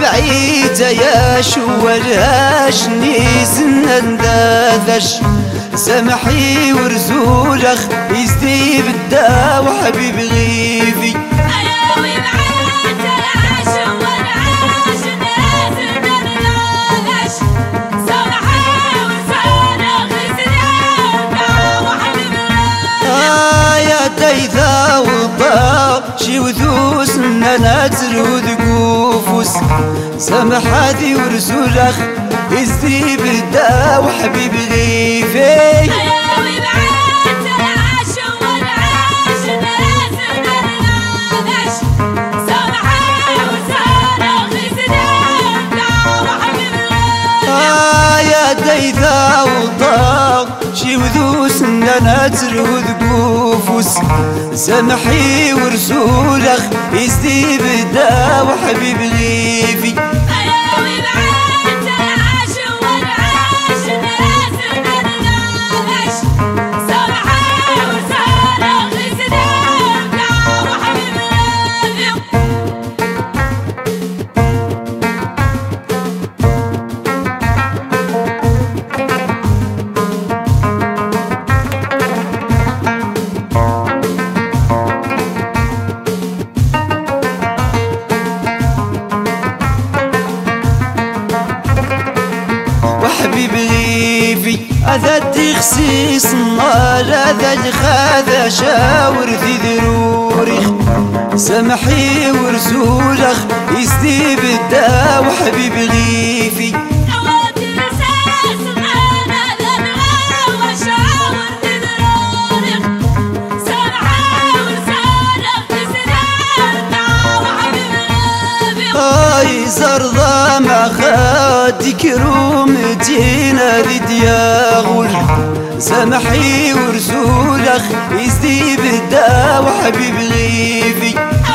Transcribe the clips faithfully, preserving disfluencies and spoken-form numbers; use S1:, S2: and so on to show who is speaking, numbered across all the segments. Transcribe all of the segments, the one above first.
S1: العيد يا شوالهاش نيزنا نداذش سامحي ورزولخ يزدي بالدا وحبيب غيفي إذا وضاع شي وذوس أنا ترود قوفوس سامح هذي ورسولخ يزدي بالدا وحبيب غيفي إذا وضاع شي وذوس أنا ترود قوفوس سامحي ورسولخ يزدي بدا وحبيب غيفي حبيب غيفي هذا تخسيس النار هذا الخاذا شاور في ذروري سامحي ورسولخ يزدي بالدا وحبيب غيفي زرضا مع خادي كروم دينا ذي دياغول سامحي ورسولخ يزدي بالدا وحبيب غيفي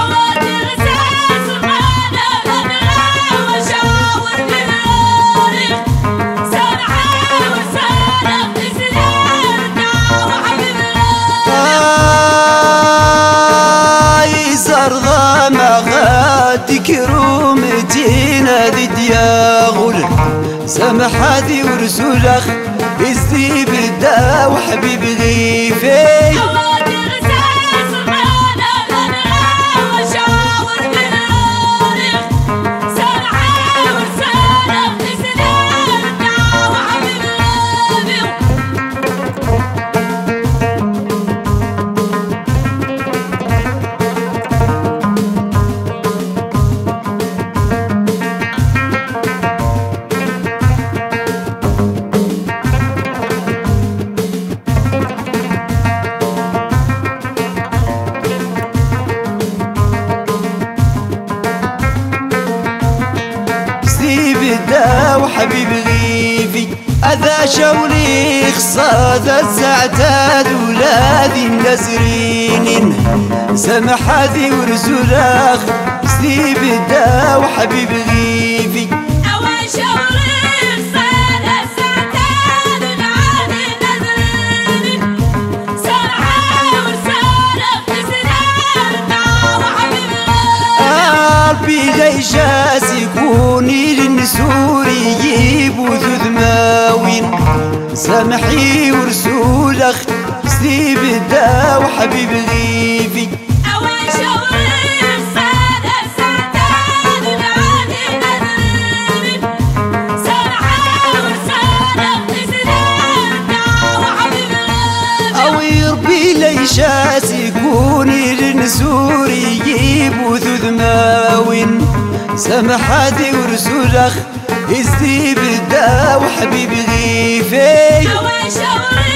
S1: زرضا مع خادي كروم دينا ذي دياغول سامح هذي ورسولخ يزدي بالدا وحبيب غيفي بالدا وحبيب غيفي أذا شولي خصاد الزعتاد ولادي النزرين سامح هذي ورسولخ زدي بالدا وحبيب غيفي ليجاز يكوني للنسوري يجيبو ذو ذماوين سامحي ورسولخ زدي بالدا وحبيب غيفي ليجاز يكوني للنسوري يجيبو ذو ذماوين سامح هذي ورسولخ يزدي بالدا وحبيب غيفي